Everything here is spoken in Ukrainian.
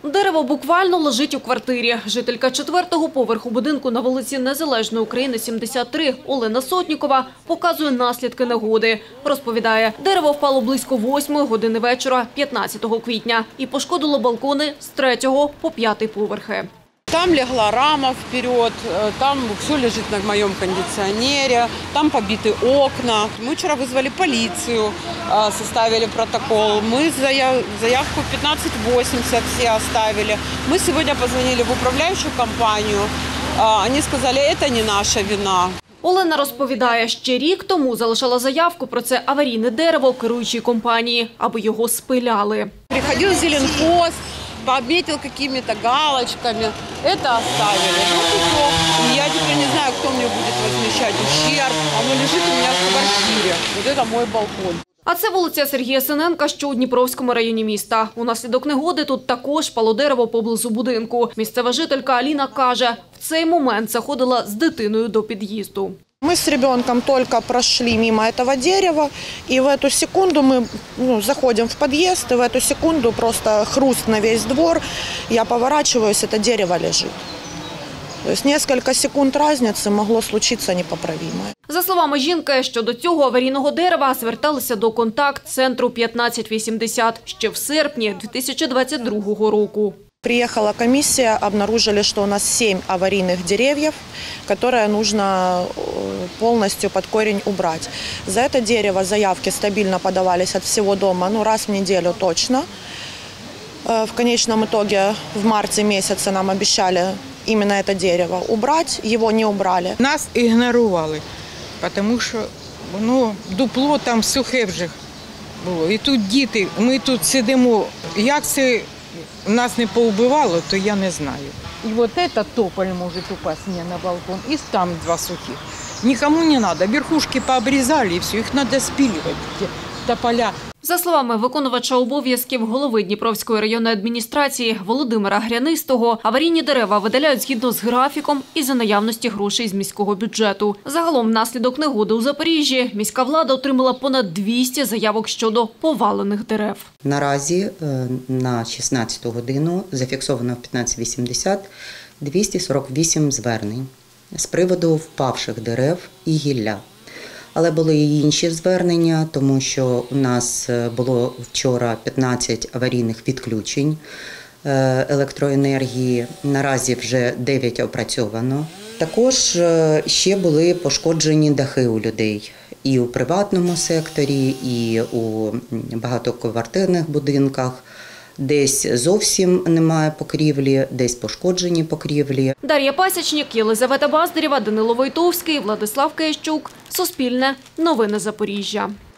Дерево буквально лежить у квартирі. Жителька 4-го поверху будинку на вулиці Незалежної України, 73, Олена Сотнікова показує наслідки негоди. Розповідає, дерево впало близько 8 години вечора 15 квітня і пошкодило балкони з 3-го по 5-й поверхи. Там легла рама вперед, там все лежит на моем кондиционере, там побиты окна. Мы вчера вызвали полицию, составили протокол. Мы заявку 1580 все оставили. Мы сегодня позвонили в управляющую компанию. Они сказали, это не наша вина. Олена розповідає, ще рік тому залишала заявку про це аварійне дерево керуючій компанії, аби його спиляли. Приходил Зеленхоз, пообметил какими-то галочками. Это оставили. Ну, все. И я теперь не знаю, кто мне будет возмещать ущерб. Оно лежит у меня в квартире. Вот это мой балкон. А це вулиця Сергія Синенка, що у Дніпровському районі міста. Унаслідок негоди тут також впало дерево поблизу будинку. Місцева жителька Аліна каже, в цей момент заходила з дитиною до під'їзду. Мы с ребенком только прошли мимо этого дерева, и в эту секунду мы заходим в подъезд, и в эту секунду просто хруст на весь двор. Я поворачиваюсь, это дерево лежит. То есть несколько секунд разницы могло случиться непоправимое. За словами жінки, щодо цього аварійного дерева зверталися до контакт-центру 1580 ще в серпні 2022 року. Приехала комиссия, обнаружили, что у нас 7 аварийных деревьев, которые нужно полностью под корень убрать. За это дерево заявки стабильно подавались от всего дома, раз в неделю точно. В конечном итоге в марте месяце нам обещали именно это дерево убрать, его не убрали. Нас ігнорували, тому що дупло там сухе вже було. І тут діти, ми тут сидимо, як це нас не поубивало, то я не знаю. І от этот тополь може упасть мені на балкон, і там 2 сухих. Нікому не треба, верхушки пообрізали і все, їх треба спилювати, тополя. За словами виконувача обов'язків голови Дніпровської районної адміністрації Володимира Грянистого, аварійні дерева видаляють згідно з графіком і за наявності грошей з міського бюджету. Загалом внаслідок негоди у Запоріжжі міська влада отримала понад 200 заявок щодо повалених дерев. Наразі на 16 годину зафіксовано в 1580 248 звернень з приводу впавших дерев і гілля. Але були і інші звернення, тому що у нас було вчора 15 аварійних відключень електроенергії. Наразі вже 9 опрацьовано. Також ще були пошкоджені дахи у людей і у приватному секторі, і у багатоквартирних будинках. Десь зовсім немає покрівлі, десь пошкоджені покрівлі. Дар'я Пасічник, Єлизавета Баздарєва, Данило Войтовський, Владислав Киящук. Суспільне. Новини Запоріжжя.